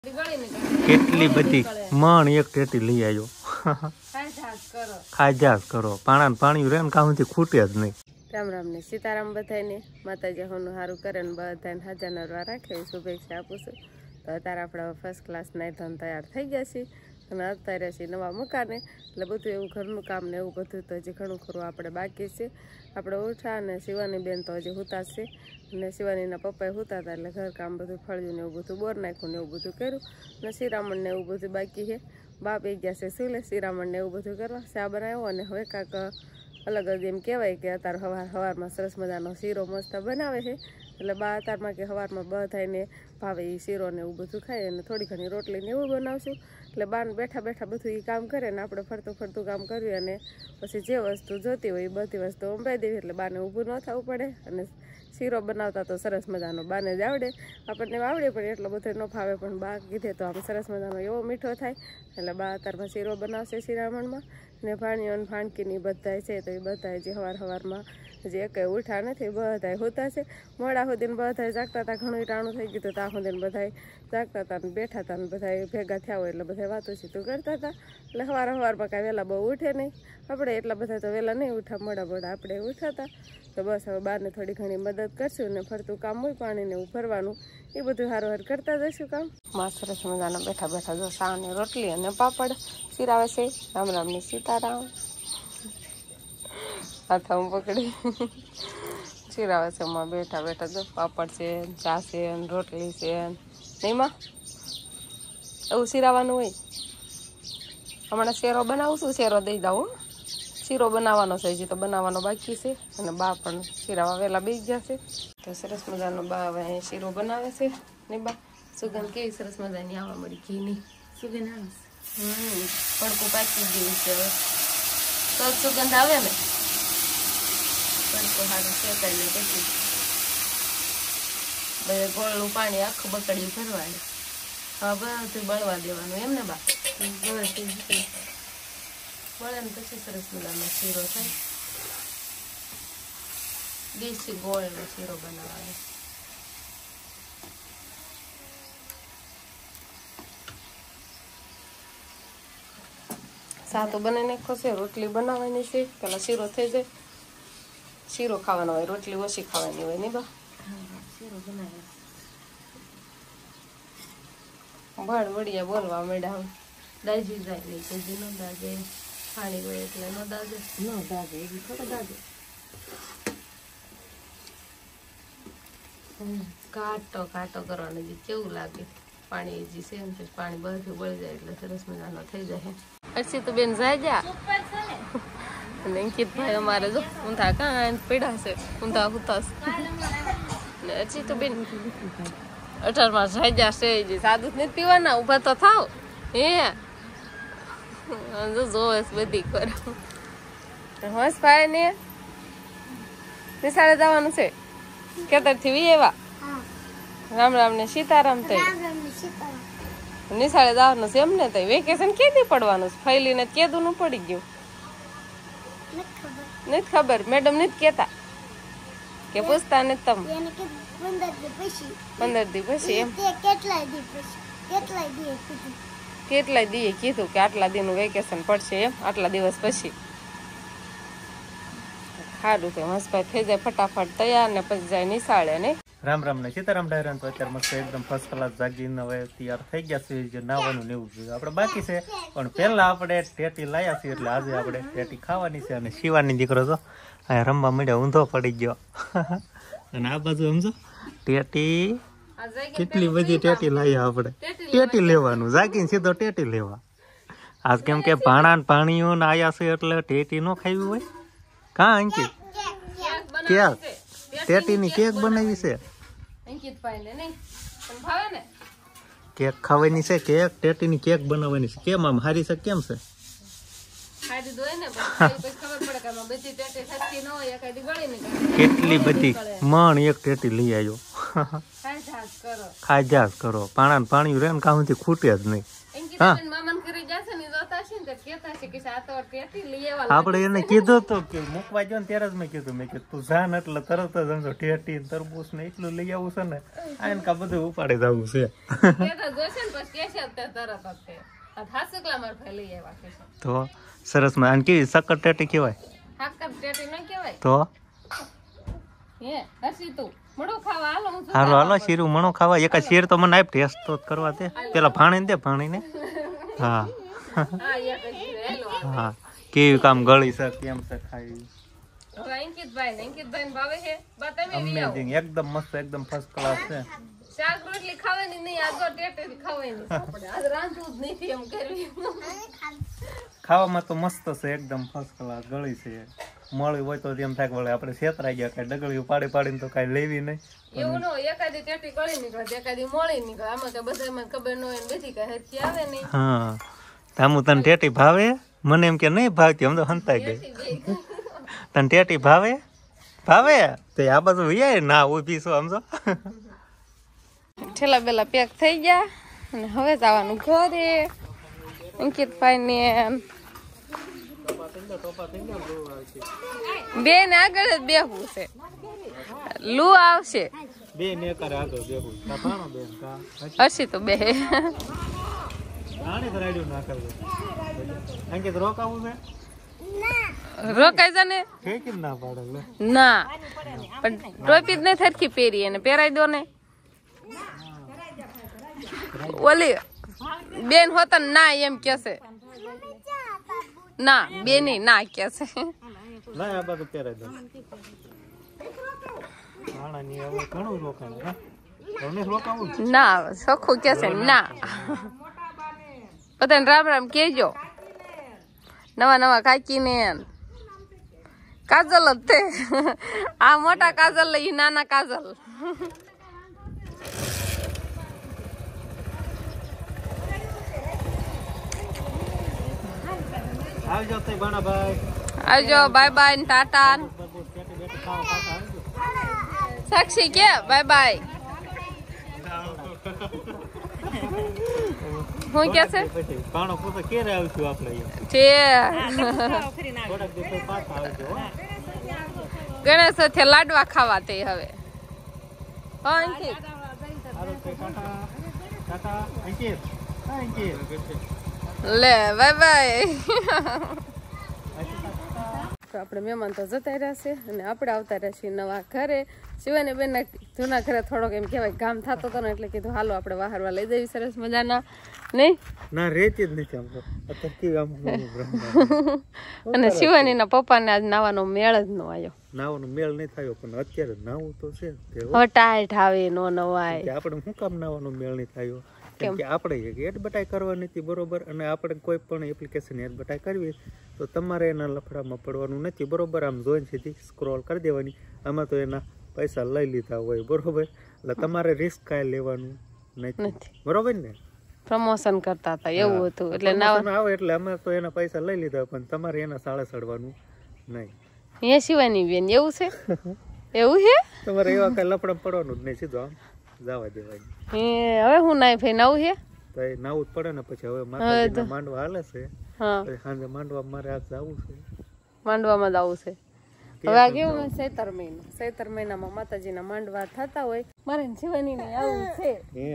કેટલી બધી મણ એક ટેટી લઈ આવ્યો. ખાજાસ કરો પાણી રે ને કામથી ખૂટે જ નહીં. રામ રામ ને સીતારામ બધાને માતાજી હોનું સારું કરે ને બધાને હાજર નરવા રાખે શુભેચ્છા આપું છું. તો અત્યારે આપણે ફર્સ્ટ ક્લાસ નાઈ ધોઈને તૈયાર થઈ ગયા છીએ અને અત્યારે છીએ નવા મકાને એટલે બધું એવું ઘરનું કામ ને એવું બધું તો હજી ઘણું ખરું આપણે બાકી છે. આપણે ઉઠા અને શિવાની બેન તો હજી હુતા છે અને શિવાનીના પપ્પાએ હુતા હતા એટલે ઘર કામ બધું ફળ્યું ને એવું બધું બોર નાખ્યું ને એવું બધું કર્યું અને શ્રીરામણ ને એવું બધું બાકી છે. બાપ એક ગયા છે સુલે શ્રીરામણ ને એવું બધું કરવા ચા બનાવ્યો અને હવે કાંક અલગ જ એમ કહેવાય કે અત્યારે સવારમાં સરસ મજાનો શીરો મસ્ત બનાવે છે એટલે બા અત્યારમાં કે સવારમાં બધાને ભાવે એ શીરો ને એવું બધું ખાય અને થોડી ઘણી રોટલી ને એવું બનાવશું. એટલે બાને બેઠા બેઠા બધું એ કામ કરે ને આપણે ફરતું કામ કર્યું અને પછી જે વસ્તુ જોતી હોય એ બધી વસ્તુ અંબાઈ દેવી એટલે બાને ઊભું ન થવું પડે. અને શીરો બનાવતા તો સરસ મજાનો બાને જ આવડે, આપણને આવડે પણ એટલો બધો ન ફાવે પણ બા કીધે તો આમ સરસ મજાનો એવો મીઠો થાય એટલે બા અત્યારમાં શીરો બનાવશે શિરામણમાં. ને ભાણીઓ અને ભાણકીની બધાય છે તો એ બધાય જે સવારમાં જે કંઈ ઉઠા નથી બધાય હોતા છે. મોડા સુધીને બધાય જાગતા હતા, ઘણું ટાણું થઈ ગયું ત્યાં સુધીને બધાય જાગતા હતા ને બેઠા હતા ને બધા ભેગા થયા હોય એટલે બધા વાતો સીતું કરતા હતા. એટલે સવારમાં કાંઈ વહેલા બહુ ઉઠે નહીં આપણે, એટલા બધા તો વહેલા નહીં ઉઠા, મોડા આપણે ઉઠાતા. તો બસ હવે બારને થોડી ઘણી મદદ કરશું ને ફરતું કામ હોય પાણીને એવું ભરવાનું એ બધું હારું કરતા જઈશું કામ. માં સરસ મજાના બેઠા બેઠા જો સા ને રોટલી અને પાપડ શીરાવે છે. રામ રામ ને સીતારામ હાથમાં પકડી શીરાવે છે. માં બેઠા બેઠા જો પાપડ છે, ચા છે, રોટલી છે નહીં માં એવું શીરાવાનું હોય. હમણાં શેરો બનાવું છું, શેરો દઈ દઉં. શીરો બનાવવાનો છે હજી તો બનાવવાનો બાકી છે અને બા પણ શીરાવા વહેલા બેસી ગયા છે. તો સરસ મજાનો બા હવે અહીં શીરો બનાવે છે ને બા સુગંધ કેવી સરસ મજાની આવવા મળી ઘીની સુગંધ આવે છે. પડકું પાકી ગયું છે હવે તો સુગંધ આવે ને પડકું સારું શેકાઈ લે પછી બધે ગોળનું પાણી આખું બકડી ભરવાનું હવે બધું બળવા દેવાનું એમ ને બા બળે ને પછી સરસ મજાનો શીરો થાય. દેશી ગોળનો શીરો બનાવવાનો. સા તો બનાવી નાખો છે, રોટલી બનાવવાની છે. પેલા શીરો થઈ જાય, શીરો ખાવાનો હોય, રોટલી ઓછી ખાવાની હોય નહીં બા. શીરો બનાવે ભળ વડિયા બોલવા માંડ્યા દાજી જાય નહીં કોઈ ન દાજે પાણી હોય એટલે ન દાજે એવી થોડો દાજે કાટો કરવાનો જે કેવું લાગે પાણી જે છે ને પાણી બધું બળી જાય એટલે સરસ મજાનો થઈ જાય. અરસી તો બેન જાય જા અને અંકિતભાઈ અમારે જો ઊંધા કાંઈ પડ્યા છે, ઊંધા હુતા ને અરસી તો બેન 18માં જાય જશે જે સાદું નથી પીવાના ઊભા તો થાવ હે જોવે બધી કરો. હસ ભાઈ ને નિશાળે જવાનું છે ખેતરથી વી એવા. રામ રામ ને સીતારામ. તો નિશાળે જવાનું છે એમ ને તો વેકેશન કેદી પડવાનું છે? ફૈલીને કેદું નું પડી ગયું નથી ખબર, મેડમ નથી કેતા કે પૂછતા નથી તમે 15 દી પછી એમ કેટલાય દીએ કીધું કે આટલા દીનું વેકેશન પડશે એમ, આટલા દિવસ પછી. સારું તો હસભાઈ થઈ જાય ફટાફટ તૈયાર ને પછી જાય નિશાળે નહીં. રામ રામ ને સીતારામ ડાયરા. તો અત્યારે મસ્ત એકદમ ફર્સ્ટ ક્લાસ જાગીને હવે તૈયાર થઈ ગયા છે. જે નાવાનું ને એવું જોઈએ આપણે બાકી છે પણ પહેલા આપણે ટેટી લાયા છીએ એટલે આજે આપણે ટેટી ખાવાની છે. અને શિવાની દીકરો તો અહીંયા રમવા માંડ્યા, ઊંધો પડી ગયો અને આ બાજુ સમજો ટેટી કેટલી બધી ટેટી લાયા આપણે. ટેટી લેવાનું જાગીને સીધો ટેટી લેવા. આજ કેમ કે ભાણા પાણીઓ ને આયા છે એટલે ટેટી નો ખાવી હોય કા અંકિત? કેક ટેટી ની કેક બનાવી છે, કેક ખાવાની છે, કેક ટેટી ની કેક બનાવવાની છે. કેમ આમ હારી છે કેમ છે? કેટલી બધી મણ એક ટેટી લઈ આવ્યો. ખાજાસ કરો પાણી રે ને કામથી ખૂટે જ નહીં. હા આપણે એને કીધું તો કે મૂકવા ગયો ને ત્યારે જ મેં કીધું તું જાન એટલે તરત જ સમજો ઠેઠી તરબૂચ ને એટલું લઈ આવું છે ને આને કા બધું ઉપાડી જવું છે તો સરસ માં આને કેવી સક્કર ટેટી કહેવાય તો હાલો હાલો શીરું મણો ખાવા એક શીર તો મને આપ ટેસ્ટ તો કરવા દે પેલા ભાણી દે ભાણીને હા હા કેવી કામ ગળી છે કેમ છે ખાઈ અમેઝિંગ એકદમ મસ્ત એકદમ ફર્સ્ટ ક્લાસ છે શાક રોટલી ખાવાની નહીં આ તો ટેટી ખાવાની આપણે આજ રાંધવું જ નથી એમ કરવી ખાવામાં તો મસ્ત છે એકદમ ફર્સ્ટ ક્લાસ ગળી છે મળી હોય તો એમ થાય કે વળે આપણે છેતરાઈ ગયા કઈ ડગળીઓ પાડી પાડીને તો કઈ લેવી નહીં એવું ન હોય એકાદી ટેટી ગળી નીકળે એકાદી મોળી નીકળે આમાં તો બધામાં ખબર ન હોય બધી કઈ હરખી આવે નહીં હા તામુ તને ટેટી ભાવે મને એમ કે નહીં ભાવતી આમ તો હંતાઈ ગઈ તને ટેટી ભાવે ભાવે તો આ બાજુ વિયાય ના ઊભી છો સમજો છેલ્લા બેલા પેક થઈ ગયા અને હવે જવાનું ઘરે અંકિતભાઈ ને બે ને આગળ જ બેહવું છે લૂ આવશે બે ને કરે આગળ બેહું કાપાણો બેન કા હસી તો બે આને કરાડ્યું ના કરવું અંકિત રોકાવું છે રોકાઈ જા ને કે કેમ ના પાડે લે ના પણ ટોપી જ નહીં થરખી પહેરી એને પહેરાઈ દો ને ઓલી બેન હોતા ના એમ કેસે ના બેની ના કેસે ના આ બધું પહેરાઈ દો આણા ની હવે ઘણું રોકાણ હા તમને રોકાવું ના સખો કેસે ના બધાને રામ રામ કેજો નવા નવા કાકી ને કાજલ જ તે આ મોટા કાજલ લઈ નાના કાજલ આવજો તે બાણાભાઈ આવજો બાય બાય ને ટાટા સાક્ષી કે બાય બાય હું કે છે પાણો પોતે કેરે આવશું આપણે છે થોડાક દિવસો પાછા આવજો ગણેશ સાથે લાડવા ખાવા તે હવે અંકિત હાલો તે કાકા અંકિત લે બાય બાય તો આપણે મહેમાન તો જતા રહ્યા છે અને આપણે આવતા રહ્યા છીએ નવા ઘરે શિવાની બેન જૂના ઘરે થોડોક એમ કહેવાય ગામ થતો હતો ને એટલે કીધું હાલો આપણે વાહરવા લઈ જઈએ સરસ મજાના નહીં ના રેતી જ નથી આમ તો અત્યારે કેવી આમ અને શિવાનીના પપ્પાને આજ નાવાનો મેળ જ ન આવ્યો નાવાનો મેળ નહીં થયો પણ અત્યારે નાવું તો છે હવે ટાઈટ આવે નો નવાય આપણે શું કામ નાવાનો મેળ નહીં થયો કેમ કે આપણે એડવર્ટાઈઝ કરવાની હતી બરોબર અને આપણે કોઈ પણ એપ્લિકેશન એડવર્ટાઈઝ કરવી તો તમારે એના લફડામાં પડવાનું નથી બરોબર આમ જોઈને સીધી સ્ક્રોલ કરી દેવાની આમાં તો એના પૈસા લઈ લીધા હોય બરોબર એટલે તમારે રિસ્ક કાંઈ લેવાનું નથી બરોબર ને પ્રમોશન કરતા હતા એવું હતું એટલે આવે એટલે અમે તો એના પૈસા લઈ લીધા પણ તમારે એના સાળે ચડવાનું નહીં એ શિવાની બેન એવું છે એવું છે તમારે એવા કઈ લફડા પડવાનું જ નહીં સીધું આમ જવા દેવાની હવે હું નાઈ ભાઈ નવું છે તો એ નાવું જ પડે ને પછી હવે માતાજીના માંડવા હાલે છે હા સાંજે માંડવા મારે આજ જવું છે માંડવામાં જ આવું છે હવે આ કેવું ચૈતર મહિનામાં માતાજીના માંડવા થતા હોય મારે શિવાની ને આવું છે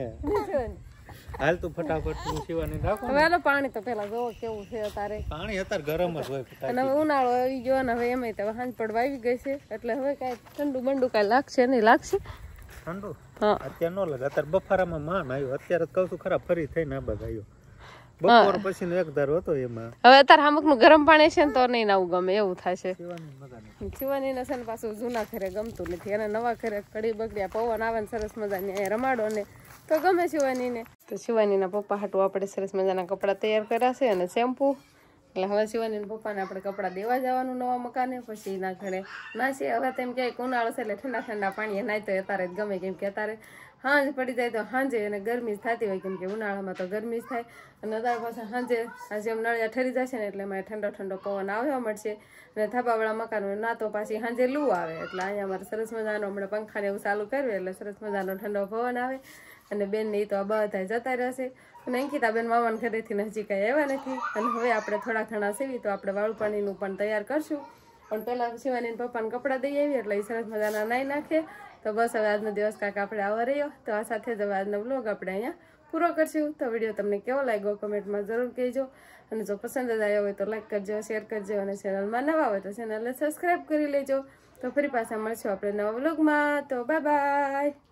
હાલ તું ફટાફટ તું શિવાની રાખો હવે આનો પાણી તો પેલા જોવો કેવું છે અત્યારે પાણી અત્યારે ગરમ જ હોય અને હવે ઉનાળો આવી ગયો ને હવે એમાં તો હાંજ પડવા આવી ગઈ છે એટલે હવે કઈ ઠંડુ બંડુ કઈ લાગશે નહીં લાગશે ઠંડુ હા અત્યારે ન લાગે અત્યારે બફારામાં માન આવ્યો અત્યારે કઉ છું ખરા ફરી થઈને આ બાદ આવ્યો બપોર પછી નો એક ધારો હતો એમાં હવે અત્યારે અમુક નું ગરમ પાણી છે ને તો નહીં નાવું ગમે એવું થાય છે શિવાની ને છે ને પાછું જૂના ઘરે ગમતું નથી અને નવા ઘરે કડી બગડ્યા પવન આવે ને સરસ મજાની અહીંયા રમાડો ને તો ગમે શિવાની ને તો શિવાની ના પપ્પા હાટું આપણે સરસ મજાના કપડા તૈયાર કર્યા છે અને શેમ્પુ એટલે હવે શિવાની ના પપ્પાને આપણે કપડા દેવા જવાનું નવા મકાને પછી ના ઘરે ના છે હવે તેમ ક્યાંય ઉનાળો છે એટલે ઠંડા ઠંડા પાણી નાય તો અત્યારે જ ગમે કેમ કે અત્યારે હાંજ પડી જાય તો હાંજે અને ગરમી જ થતી હોય કેમ કે ઉનાળામાં તો ગરમી જ થાય અને અત્યારે પાછા હાંજે જેમ નળિયા ઠરી જશે ને એટલે એમાં ઠંડો ઠંડો પવન આવવા મળશે અને થાપાવાળા મકાનો ના તો પાછી હાંજે લૂ આવે એટલે અહીંયા અમારે સરસ મજાનો હમણાં પંખાને એવું ચાલુ કર્યું એટલે સરસ મજાનો ઠંડો પવન આવે અને બેન ને તો આ બધા જતા રહેશે અને અંકિતાબેન મામાના ઘરેથી હજી કાંઈ આવ્યા નથી. અને હવે આપણે થોડા ઘણા સીવી તો આપણે વાળું પાણીનું પણ તૈયાર કરશું. પણ પહેલાં શિવાની પપ્પાને કપડાં દઈ આવી એટલે એ સરસ મજાના નાઈ નાખે. તો બસ હવે આજનો દિવસ કાંક આપણે આવો રહ્યો. તો આ સાથે જ હવે આજનો વ્લોગ આપણે અહીંયા પૂરો કરશું. તો વિડીયો તમને કેવો લાગ્યો કમેન્ટમાં જરૂર કહેજો. અને જો પસંદ જ આવ્યો હોય તો લાઈક કરજો, શેર કરજો. અને ચેનલમાં નવા હોય તો ચેનલને સબસ્ક્રાઈબ કરી લેજો. તો ફરી પાછા મળશું આપણે નવા વ્લોગમાં. તો બાય બાય.